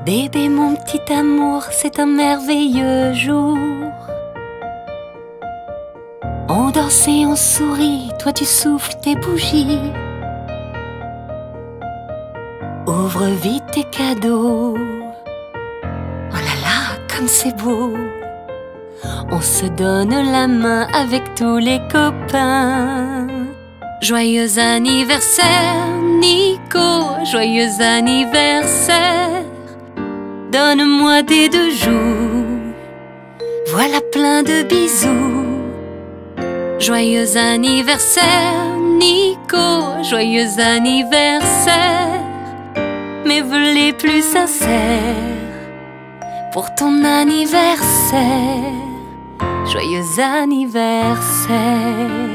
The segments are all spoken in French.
Bébé, mon petit amour, c'est un merveilleux jour. On danse et on sourit, toi tu souffles tes bougies. Ouvre vite tes cadeaux. Oh là là, comme c'est beau. On se donne la main avec tous les copains. Joyeux anniversaire, Nico, joyeux anniversaire. Donne-moi des 2 jours, voilà plein de bisous. Joyeux anniversaire, Nico, joyeux anniversaire. Mes vœux les plus sincères pour ton anniversaire. Joyeux anniversaire.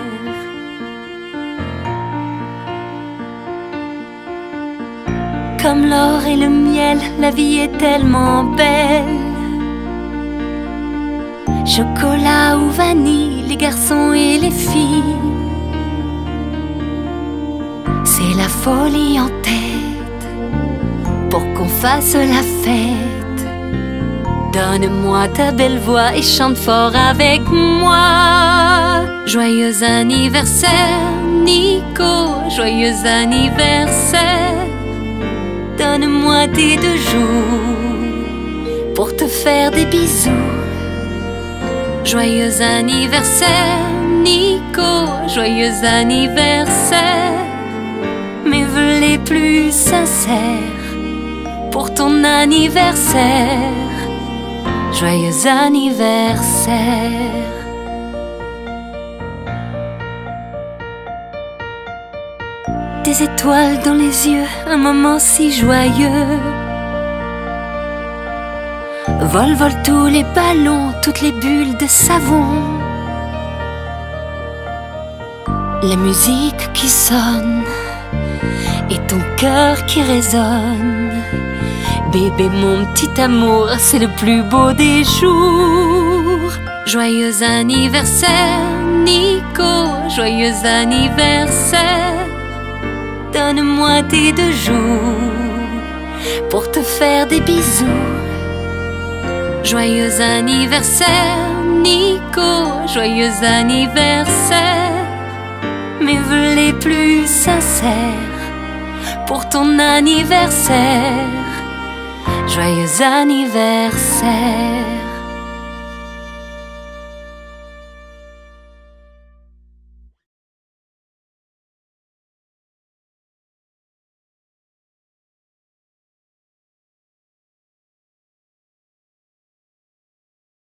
Comme l'or et le miel, la vie est tellement belle. Chocolat ou vanille, les garçons et les filles. C'est la folie en tête pour qu'on fasse la fête. Donne-moi ta belle voix et chante fort avec moi. Joyeux anniversaire, Nico, joyeux anniversaire. Donne-moi tes 2 jours pour te faire des bisous. Joyeux anniversaire, Nico, joyeux anniversaire. Mes vœux les plus sincères pour ton anniversaire. Joyeux anniversaire. Des étoiles dans les yeux, un moment si joyeux. Volent, volent tous les ballons, toutes les bulles de savon. La musique qui sonne et ton cœur qui résonne. Bébé, mon petit amour, c'est le plus beau des jours. Joyeux anniversaire, Nico, joyeux anniversaire. Donne-moi tes 2 jours pour te faire des bisous. Joyeux anniversaire, Nico, joyeux anniversaire. Mes vœux les plus sincères pour ton anniversaire. Joyeux anniversaire.